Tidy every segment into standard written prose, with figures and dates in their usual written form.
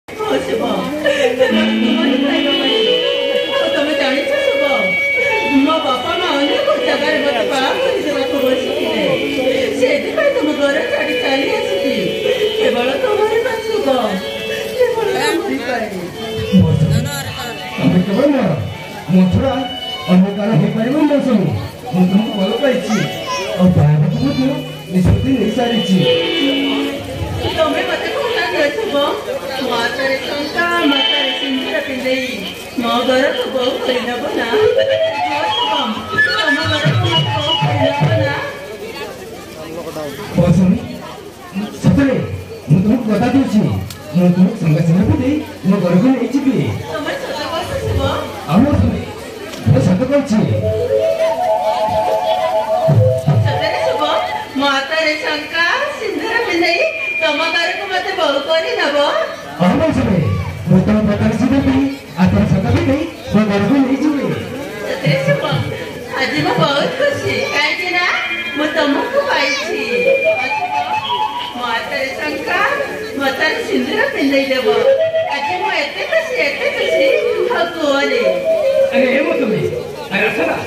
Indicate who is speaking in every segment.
Speaker 1: शुभ तमें जानी शुभ मो बापा माँ अनेक जगार मत बाहा करदेवाक बसिले से तुम घर छाड़ी चली आसी केवल तुम्हारे ना शुभ केवल
Speaker 2: तमें केवल मथुरा अंधकार हो पार मौसम मुझे भल पाई और बाहर को निष्पत्ति नहीं सारी
Speaker 1: तुम्हें मत कौन शुभ मातारे टंका मातारे सिंदूर पिंधे मो घर को बहु करनब ना शुभम तुम घर को मत बहु करनब ना
Speaker 2: बसनी सतरे मु तुमको बता दूची मु तुमको संग संग भी मो घर को नहीं जीवी
Speaker 1: तुम्हें सत कह शुभ
Speaker 2: आमो तुमे मैं सत कहछि
Speaker 1: सतरे शुभ मातारे टंका सिंदूर पिंधे तुम घर को मत बहु करनब
Speaker 2: आमो सतरे मु तुम बता सीधे भी आतर सत भी नहीं मो घर को नहीं जीवी
Speaker 1: सतरे शुभ आज मैं बहुत खुशी कहीं ना मु तुमको पाई मातारे टंका मातारे सिंदूर पिंधे देव आज मु एते खुशी हाँ कहले
Speaker 2: अरे हे मो तुमे अरे असला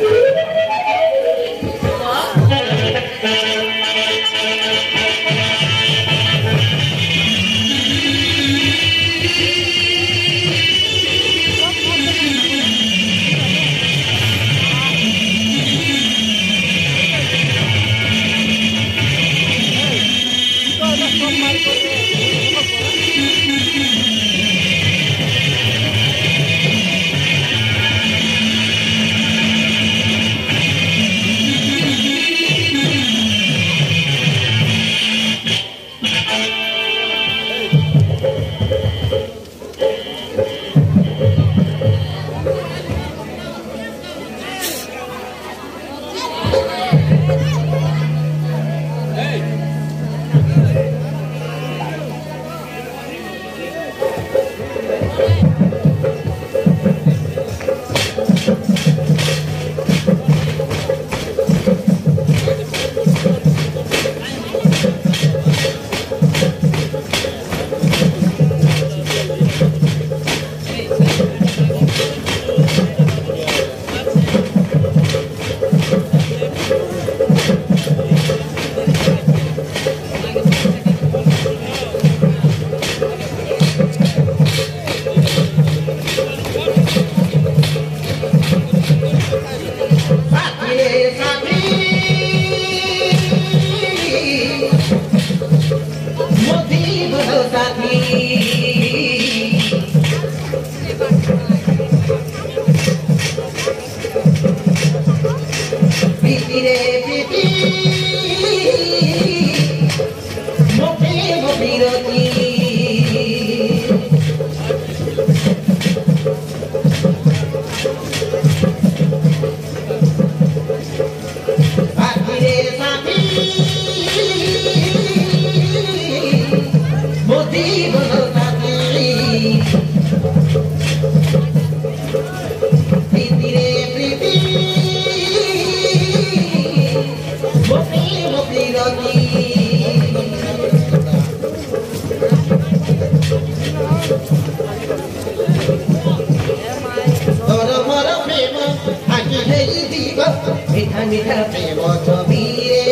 Speaker 3: मीठा मीठा प्रेम छबिरे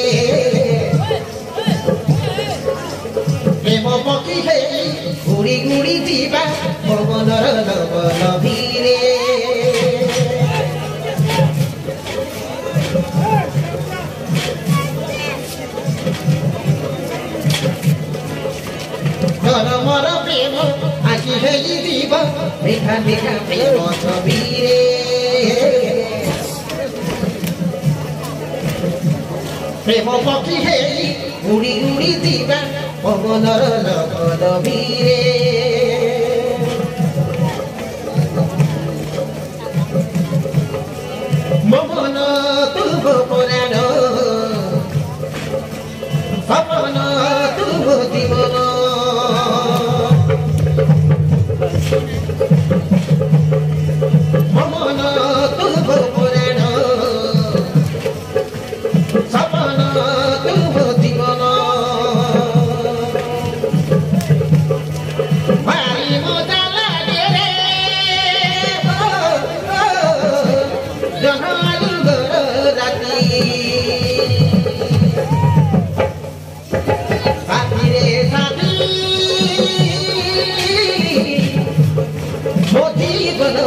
Speaker 3: प्रेम पक्षी हे उड़ी उड़ी जीवा पवनर नव नभीरे धर्मर प्रेम आखि हे जीवा मीठा मीठा प्रेम छबिरे प्रेम पक्षी हे उड़ी उड़ी जीवा पवनर नव नभीरे ममन तुभ पुराण सपन तुभ जीवन ममन तुभ पुराण सपन तुभ जीवन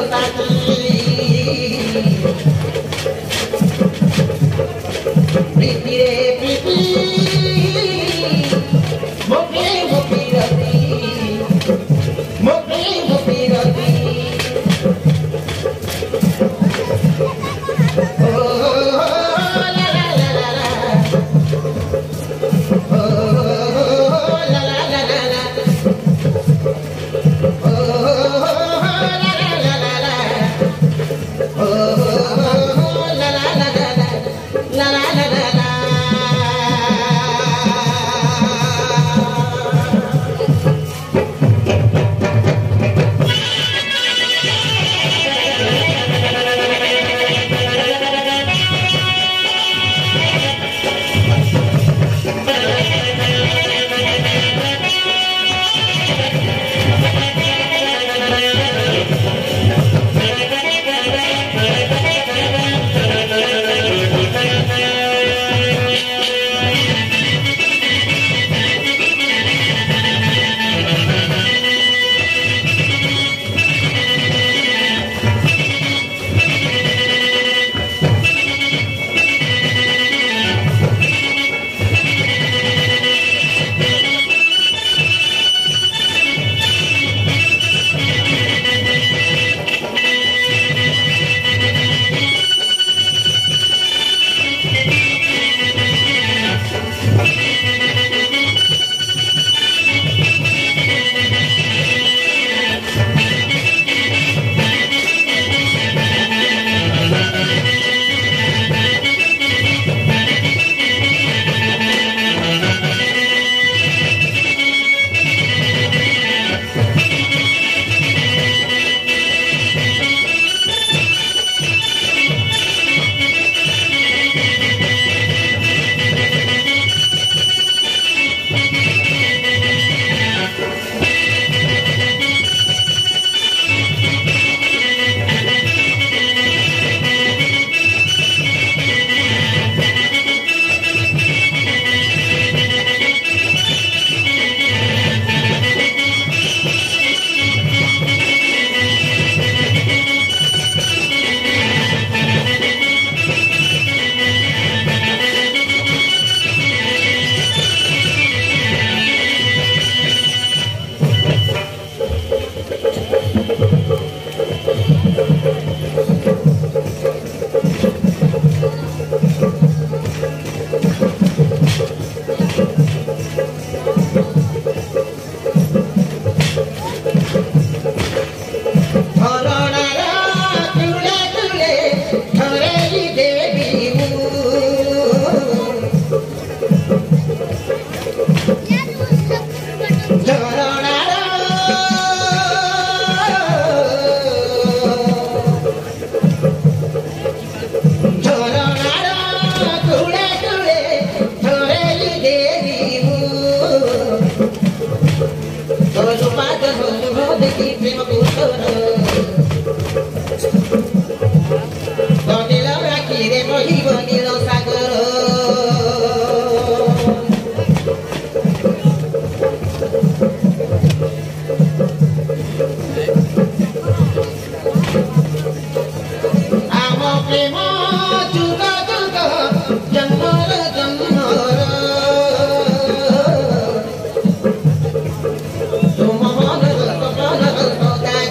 Speaker 3: Come on,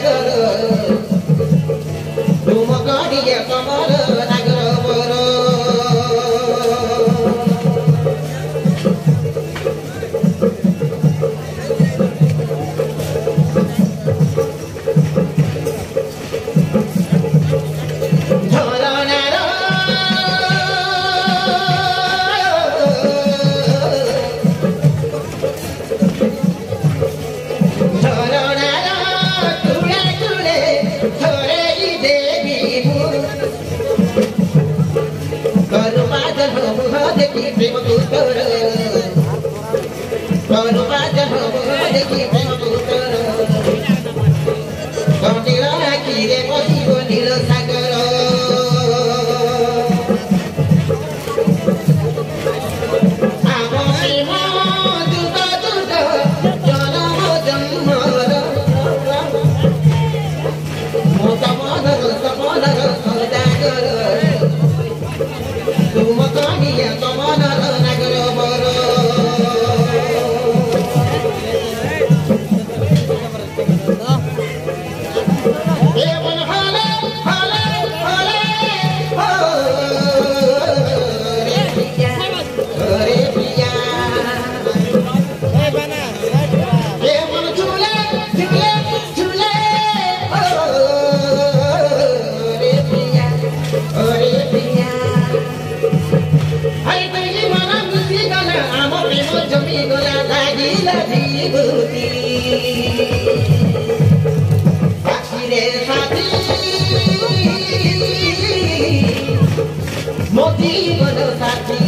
Speaker 3: जीवन साथी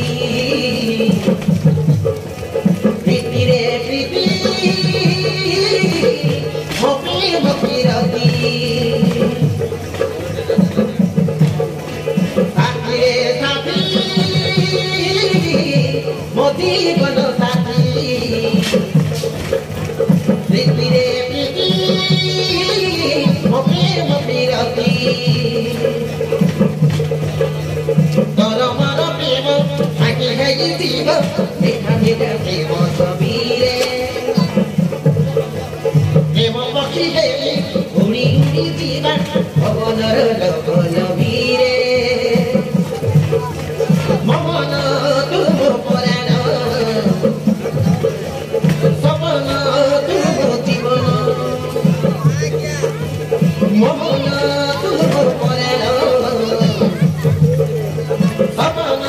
Speaker 3: प्रीति रे प्रीति मो प्रेम किरती साथी रे साथी मो जीवन साथी प्रीति रे प्रीति मो प्रेम किरती जीव देखा देखा प्रेम सबीरे प्रेम पक्षी है उड़ी उड़ी जीवन भवनर लगन वीरे ममन तुम पराण सपन तुम जीवन ममन तुम पराण सपन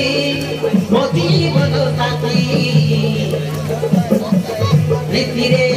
Speaker 3: जीवन साथी प्रीति रे